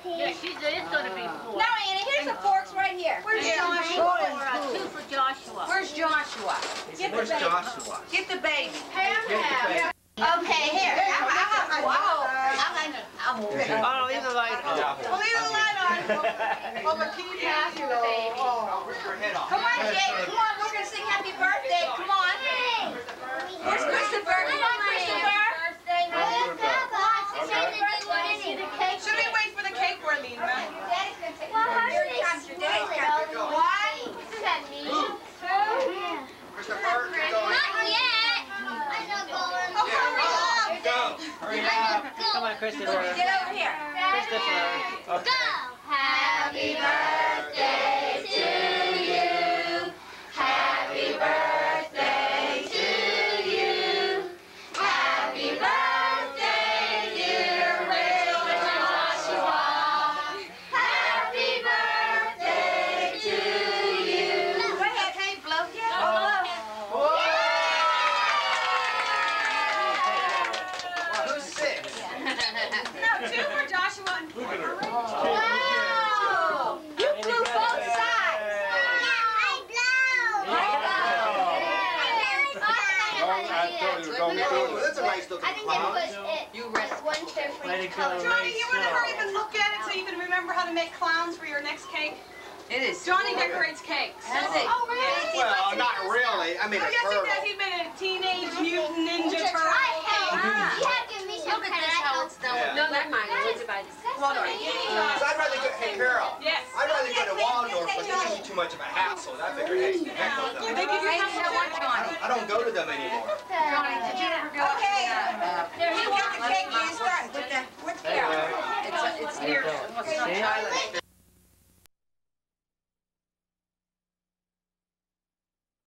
Yeah, it's going to be 4. No, Annie, here's the forks right here. Where's Joshua? 2 for Joshua. Where's Joshua? Where's Joshua? Get the baby. Okay, here. Oh, leave the light on. We'll leave the light on. Oh, but can you pass it? Where's your head on? Come on, Jay. Come on, we're going to sing happy birthday. Come on. Where's Christopher? Come on, Christopher. Should we wait for the cake, Marlene? Daddy's going to take your daddy's got to go. 1, 2. Christopher, you're going. Not yet. I'm not going. Go. Hurry up. Come on, Christopher. Get over here. Christopher. Okay. Go. Happy birthday to you. Happy birthday to you. Happy birthday, dear Rachel Joshua. Happy birthday to you. Go ahead. Okay, blow. Well, who's 6? No, 2 for Joshua and 4 for Rachel. Wow! You blew both sides. Oh, that's a nice looking I think they clown. push it. You rest. One fair for Let each it go. color. Johnny, you want to hurry up and look at it so you can remember how to make clowns for your next cake? It is. Johnny decorates cakes. Does he? Oh, really? Well, not really. I mean, Oh, a yes, he turtle. does. He made a Teenage Mutant Ninja Just Turtle try cake. it. You have to give me some Look at credit. this, how it's done. Yeah. No, never mind. I want to buy this. Hold on. So I'd rather go, hey, Carol. Yes. I'd rather go to Waldorf, but this is too much of a hassle. I figure, hey, heck with They them. give you Right, some so what, Johnny? I don't go to them anymore. Johnny, did you ever go? Okay. There You want the cake, you start with the, what's here? It's near. What's not Charlotte?